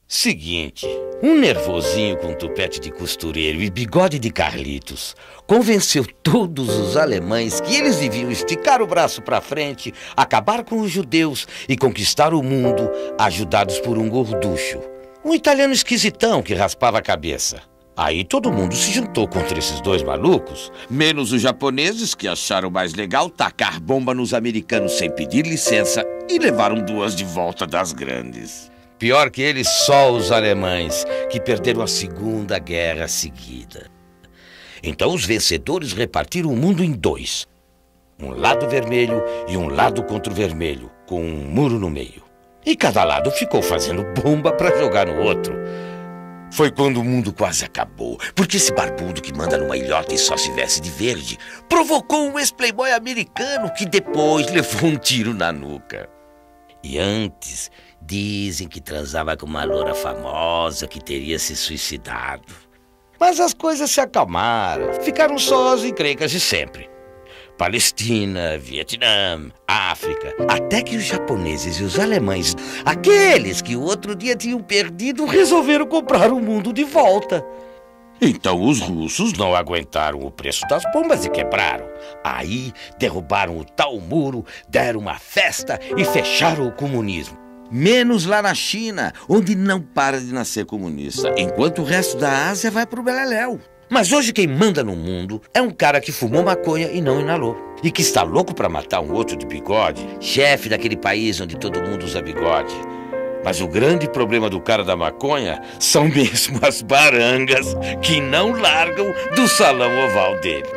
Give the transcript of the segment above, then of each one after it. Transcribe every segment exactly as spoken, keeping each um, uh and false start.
Seguinte, um nervosinho com tupete de costureiro e bigode de Carlitos convenceu todos os alemães que eles deviam esticar o braço para frente, acabar com os judeus e conquistar o mundo, ajudados por um gorducho, um italiano esquisitão que raspava a cabeça. Aí todo mundo se juntou contra esses dois malucos, menos os japoneses, que acharam mais legal tacar bomba nos americanos sem pedir licença e levaram duas de volta das grandes. Pior que eles, só os alemães, que perderam a Segunda Guerra seguida. Então os vencedores repartiram o mundo em dois. Um lado vermelho e um lado contra o vermelho, com um muro no meio. E cada lado ficou fazendo bomba para jogar no outro. Foi quando o mundo quase acabou, porque esse barbudo que manda numa ilhota e só se veste de verde provocou um ex-playboy americano que depois levou um tiro na nuca. E antes, dizem que transava com uma loura famosa que teria se suicidado. Mas as coisas se acalmaram, ficaram só as encrencas de sempre. Palestina, Vietnã, África, até que os japoneses e os alemães, aqueles que o outro dia tinham perdido, resolveram comprar o mundo de volta. Então os russos não aguentaram o preço das bombas e quebraram. Aí derrubaram o tal muro, deram uma festa e fecharam o comunismo. Menos lá na China, onde não para de nascer comunista, enquanto o resto da Ásia vai pro beleléu. Mas hoje quem manda no mundo é um cara que fumou maconha e não inalou. E que está louco para matar um outro de bigode, chefe daquele país onde todo mundo usa bigode. Mas o grande problema do cara da maconha são mesmo as barangas que não largam do salão oval dele.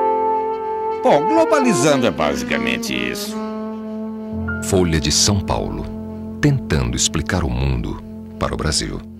Bom, globalizando é basicamente isso. Folha de São Paulo, tentando explicar o mundo para o Brasil.